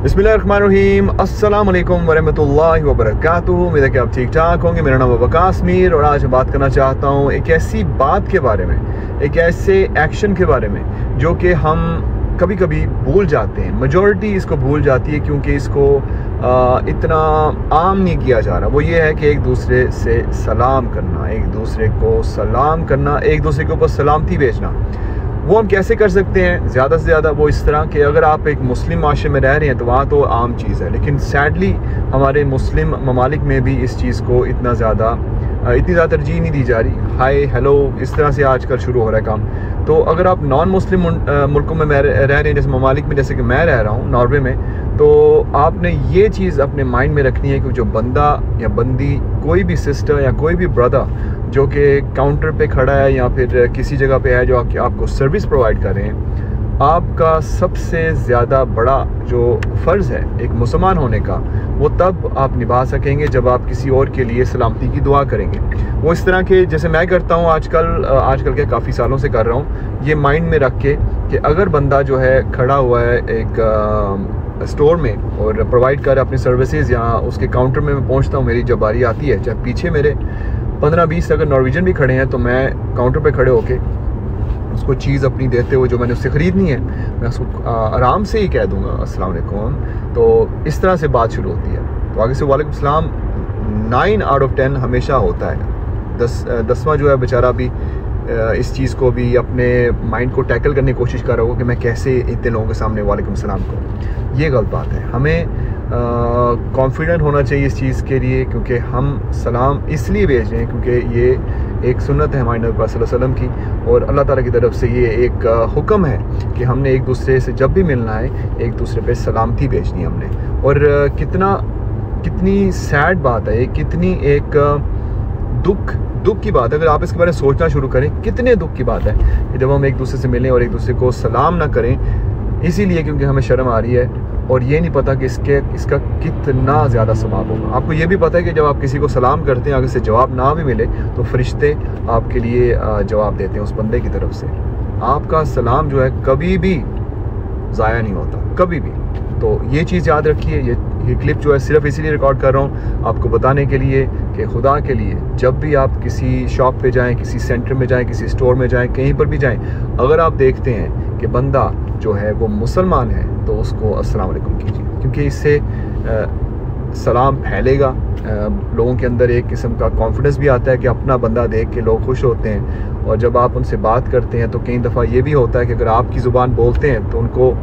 बिस्मिल्लाहिर्रहमानिर्रहीम, अस्सलाम वालेकुम वरहमतुल्लाहि वबरकातुहू। उम्मीद है कि आप ठीक ठाक होंगे। मेरा नाम है वकास मीर और आज बात करना चाहता हूँ एक ऐसी बात के बारे में, एक ऐसे एक्शन के बारे में जो कि हम कभी कभी भूल जाते हैं। मेजॉरिटी इसको भूल जाती है क्योंकि इसको इतना आम नहीं किया जा रहा। वो ये है कि एक दूसरे से सलाम करना, एक दूसरे को सलाम करना, एक दूसरे के ऊपर सलामती भेजना। वो हम कैसे कर सकते हैं? ज़्यादा से ज़्यादा वो इस तरह कि अगर आप एक मुस्लिम माशरे में रह रहे हैं तो वहाँ तो आम चीज़ है, लेकिन सैडली हमारे मुस्लिम ममालिक में भी इस चीज़ को इतनी ज़्यादा तरजीह नहीं दी जा रही। हाय हेलो इस तरह से आजकल शुरू हो रहा है काम। तो अगर आप नॉन मुस्लिम मुल्कों में रह रहे हैं, जैसे ममालिक में, जैसे कि मैं रह रहा हूँ नॉर्वे में, तो आपने ये चीज़ अपने माइंड में रखनी है कि जो बंदा या बंदी, कोई भी सिस्टर या कोई भी ब्रदर जो कि काउंटर पे खड़ा है या फिर किसी जगह पे है जो आपको सर्विस प्रोवाइड कर रहे हैं, आपका सबसे ज़्यादा बड़ा जो फ़र्ज़ है एक मुसलमान होने का, वो तब आप निभा सकेंगे जब आप किसी और के लिए सलामती की दुआ करेंगे। वो इस तरह के जैसे मैं करता हूँ आजकल के काफ़ी सालों से कर रहा हूँ, ये माइंड में रख के कि अगर बंदा जो है खड़ा हुआ है एक स्टोर में और प्रोवाइड कर अपनी सर्विसेज, या उसके काउंटर में मैं पहुँचता हूँ, मेरी जब बारी आती है, चाहे पीछे मेरे 15-20 अगर नॉर्वेजियन भी खड़े हैं तो मैं काउंटर पे खड़े होके उसको चीज़ अपनी देते हुए जो मैंने उससे ख़रीदनी है, मैं उसको आराम से ही कह दूंगा अस्सलाम वालेकुम। तो इस तरह से बात शुरू होती है। तो आगे से वालेकुम सलाम 9 आउट ऑफ 10 हमेशा होता है। 10वां जो है बेचारा भी इस चीज़ को भी अपने माइंड को टैकल करने की कोशिश कर रहा होगा कि मैं कैसे इतने लोगों के सामने वालेकुम सलाम कहूँ। ये गलत बात है। हमें कॉन्फिडेंट होना चाहिए इस चीज़ के लिए, क्योंकि हम सलाम इसलिए भेज रहे हैं क्योंकि ये एक सुन्नत है हमारे नबी पाक सल्लल्लाहु अलैहि वसल्लम की, और अल्लाह ताला की तरफ से ये एक हुक्म है कि हमने एक दूसरे से जब भी मिलना है एक दूसरे पे सलामती भेजनी है हमने। और कितनी सैड बात है, कितनी एक दुख की बात है। अगर आप इसके बारे में सोचना शुरू करें, कितने दुख की बात है कि जब हम एक दूसरे से मिलें और एक दूसरे को सलाम ना करें, इसीलिए क्योंकि हमें शर्म आ रही है और ये नहीं पता कि इसका कितना ज़्यादा सवाब होगा। आपको ये भी पता है कि जब आप किसी को सलाम करते हैं, अगर से जवाब ना भी मिले तो फरिश्ते आपके लिए जवाब देते हैं उस बंदे की तरफ से। आपका सलाम जो है कभी भी ज़ाया नहीं होता, कभी भी। तो ये चीज़ याद रखिए। ये क्लिप जो है सिर्फ इसीलिए रिकॉर्ड कर रहा हूँ आपको बताने के लिए कि खुदा के लिए जब भी आप किसी शॉप पे जाएं, किसी सेंटर में जाएं, किसी स्टोर में जाएं, कहीं पर भी जाएं, अगर आप देखते हैं कि बंदा जो है वो मुसलमान है तो उसको अस्सलाम वालेकुम कीजिए, क्योंकि इससे सलाम फैलेगा। लोगों के अंदर एक किस्म का कॉन्फिडेंस भी आता है कि अपना बंदा देख के लोग खुश होते हैं। और जब आप उनसे बात करते हैं तो कई दफ़ा ये भी होता है कि अगर आपकी ज़ुबान बोलते हैं तो उनको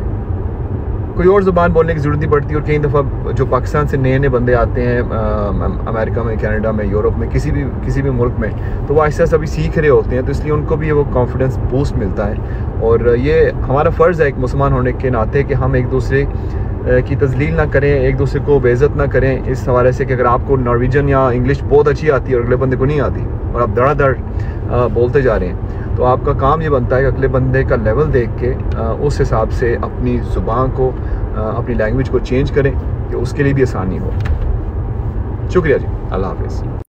कोई और ज़ुबान बोलने की ज़रूरत नहीं पड़ती। और कई दफ़ा जो पाकिस्तान से नए बंदे आते हैं अमेरिका में, कनाडा में, यूरोप में, किसी भी मुल्क में, तो वो ऐसा सभी सीख रहे होते हैं, तो इसलिए उनको भी वो कॉन्फिडेंस बूस्ट मिलता है। और ये हमारा फ़र्ज़ है एक मुसलमान होने के नाते कि हम एक दूसरे की तज़लील ना करें, एक दूसरे को बेइज्जत ना करें। इस हवाले से कि अगर आपको नॉर्वेजियन या इंग्लिश बहुत अच्छी आती है और अगले बंदे को नहीं आती और आप धड़ाधड़ बोलते जा रहे हैं, तो आपका काम ये बनता है कि अगले बंदे का लेवल देख के उस हिसाब से अपनी ज़ुबान को, अपनी लैंग्वेज को चेंज करें कि उसके लिए भी आसानी हो। शुक्रिया जी, अल्लाह हाफ़िज़।